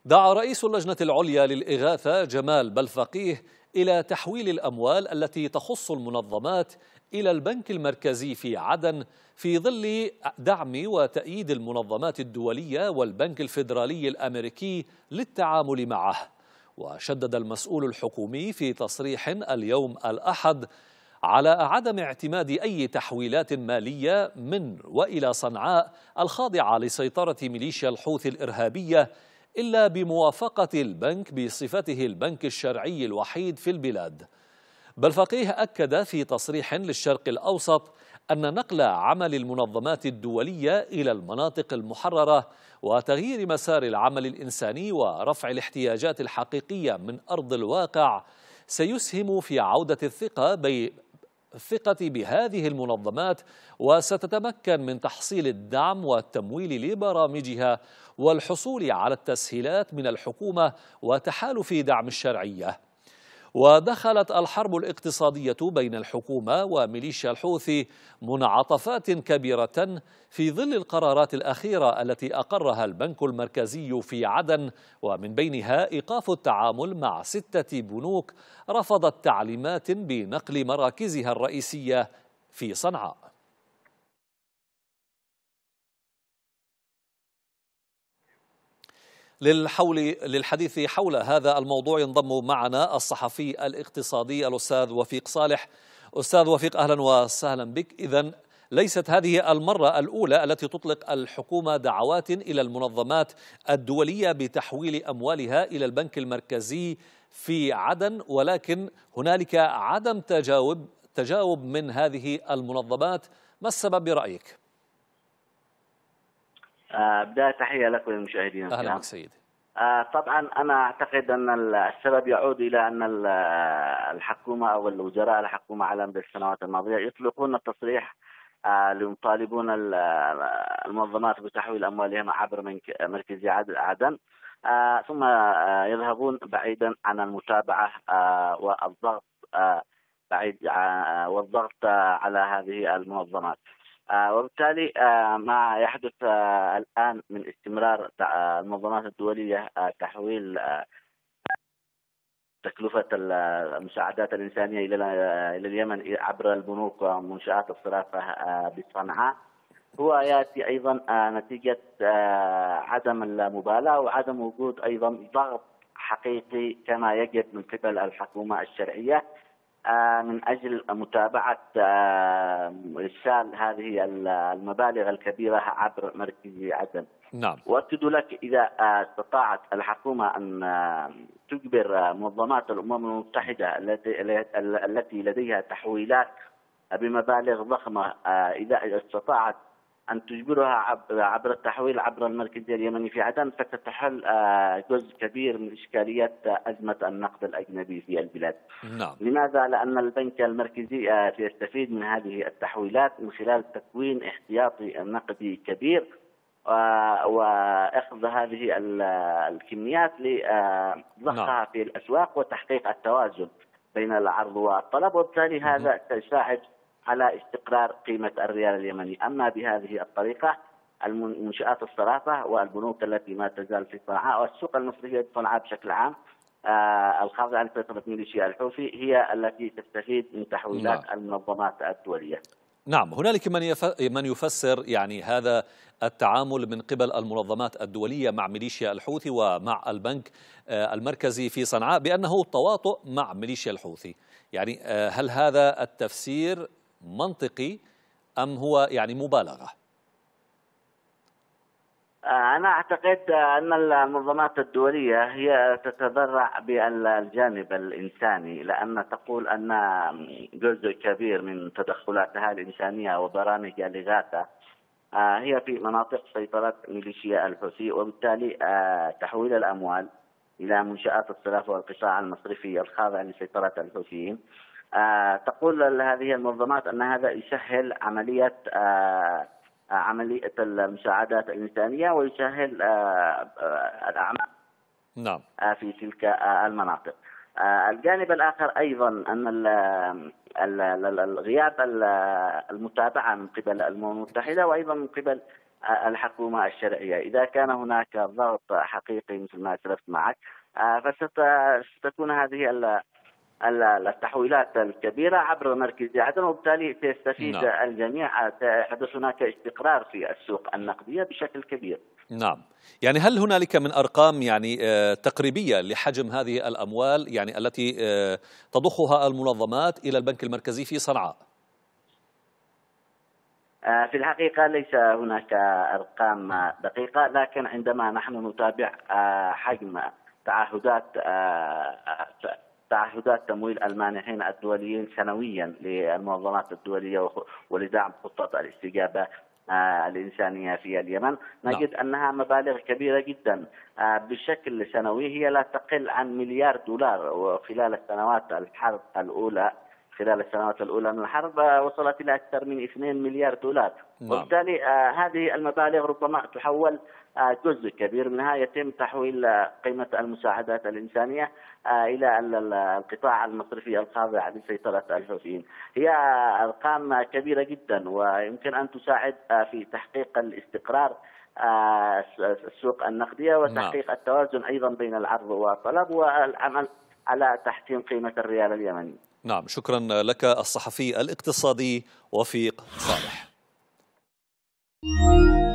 دعا رئيس اللجنة العليا للإغاثة جمال بلفقيه إلى تحويل الأموال التي تخص المنظمات إلى البنك المركزي في عدن في ظل دعم وتأييد المنظمات الدولية والبنك الفيدرالي الأمريكي للتعامل معه. وشدد المسؤول الحكومي في تصريح اليوم الأحد على عدم اعتماد أي تحويلات مالية من وإلى صنعاء الخاضعة لسيطرة ميليشيا الحوثي الإرهابية إلا بموافقة البنك بصفته البنك الشرعي الوحيد في البلاد. بلفقيه أكد في تصريح للشرق الأوسط أن نقل عمل المنظمات الدولية إلى المناطق المحررة وتغيير مسار العمل الإنساني ورفع الاحتياجات الحقيقية من أرض الواقع سيسهم في عودة الثقة بهذه المنظمات، وستتمكن من تحصيل الدعم والتمويل لبرامجها والحصول على التسهيلات من الحكومة وتحالف دعم الشرعية. ودخلت الحرب الاقتصادية بين الحكومة وميليشيا الحوثي منعطفات كبيرة في ظل القرارات الأخيرة التي أقرها البنك المركزي في عدن، ومن بينها إيقاف التعامل مع 6 بنوك رفضت تعليمات بنقل مراكزها الرئيسية في صنعاء. للحديث حول هذا الموضوع ينضم معنا الصحفي الاقتصادي الأستاذ وفيق صالح. أستاذ وفيق، أهلا وسهلا بك. إذن ليست هذه المرة الأولى التي تطلق الحكومة دعوات إلى المنظمات الدولية بتحويل أموالها إلى البنك المركزي في عدن، ولكن هنالك عدم تجاوب من هذه المنظمات. ما السبب برأيك؟ بداية تحية لك وللمشاهدين الكرام. أهلا بك سيدي. طبعا أنا أعتقد أن السبب يعود إلى أن الحكومة أو الوزراء الحكومة على مدى السنوات الماضية يطلقون التصريح ليطالبون المنظمات بتحويل أموالهم عبر مركز عدن، ثم يذهبون بعيدا عن المتابعة والضغط والضغط على هذه المنظمات. وبالتالي ما يحدث الآن من استمرار المنظمات الدولية تحويل تكلفة المساعدات الإنسانية إلى اليمن عبر البنوك ومنشآت الصرافة بصنعاء هو يأتي أيضا نتيجة عدم المبالاة وعدم وجود أيضا ضغط حقيقي كما يجب من قبل الحكومة الشرعية من أجل متابعة إرسال هذه المبالغ الكبيرة عبر مركز عدن. نعم. وأكد لك إذا استطاعت الحكومة أن تجبر منظمات الأمم المتحدة التي لديها تحويلات بمبالغ ضخمة، إذا استطاعت أن تجبرها عبر التحويل عبر المركز اليمني في عدن، فتتحل جزء كبير من إشكالية أزمة النقد الأجنبي في البلاد. نعم. لماذا؟ لأن البنك المركزي سيستفيد من هذه التحويلات من خلال تكوين احتياطي نقدي كبير وأخذ هذه الكميات لضخها في الأسواق وتحقيق التوازن بين العرض والطلب، وبالتالي هذا سيساعد على استقرار قيمة الريال اليمني. أما بهذه الطريقة المنشآت الصرافة والبنوك التي ما تزال في صنعاء والسوق المصرية في صنعاء بشكل عام الخاضعة لسيطرة ميليشيا الحوثي هي التي تستفيد من تحويلات المنظمات الدولية. نعم، هنالك من يفسر يعني هذا التعامل من قبل المنظمات الدولية مع ميليشيا الحوثي ومع البنك المركزي في صنعاء بأنه تواطؤ مع ميليشيا الحوثي. يعني هل هذا التفسير منطقي أم هو يعني مبالغة؟ أنا أعتقد أن المنظمات الدولية هي تتذرع بالجانب الإنساني، لأن تقول أن جزء كبير من تدخلاتها الإنسانية وبرامج الإغاثة هي في مناطق سيطرة ميليشيا الحوثي، وبالتالي تحويل الأموال إلى منشآت الصرافة والقطاع المصرفي الخاضع لسيطرة الحوثيين. تقول هذه المنظمات أن هذا يسهل عملية المساعدات الإنسانية ويسهل الأعمال نعم في تلك المناطق. الجانب الآخر أيضا أن غياب المتابعة من قبل الأمم المتحدة وأيضا من قبل الحكومة الشرعية. إذا كان هناك ضغط حقيقي مثل ما أسلفت معك فستكون هذه التحويلات الكبيرة عبر مركزي عدن، وبالتالي سيستفيد نعم. الجميع، سيحدث هناك استقرار في السوق النقدية بشكل كبير. نعم، يعني هل هنالك من أرقام يعني تقريبية لحجم هذه الأموال يعني التي تضخها المنظمات إلى البنك المركزي في صنعاء؟ في الحقيقة ليس هناك أرقام دقيقة، لكن عندما نحن نتابع حجم تعهدات تمويل المانحين الدوليين سنويا للمنظمات الدولية ولدعم خطة الاستجابة الإنسانية في اليمن، نجد أنها مبالغ كبيرة جدا بشكل سنوي، هي لا تقل عن مليار دولار، وخلال السنوات الأولى من الحرب وصلت إلى أكثر من 2 مليار دولار. وبالتالي هذه المبالغ ربما تحول جزء كبير منها يتم تحويل قيمة المساعدات الإنسانية إلى القطاع المصرفي الخاضع لسيطرة الحوثيين. هي أرقام كبيرة جدا ويمكن أن تساعد في تحقيق الاستقرار السوق النقدية وتحقيق التوازن أيضا بين العرض والطلب والعمل على تحسين قيمة الريال اليمني. نعم، شكرا لك الصحفي الاقتصادي وفيق صالح.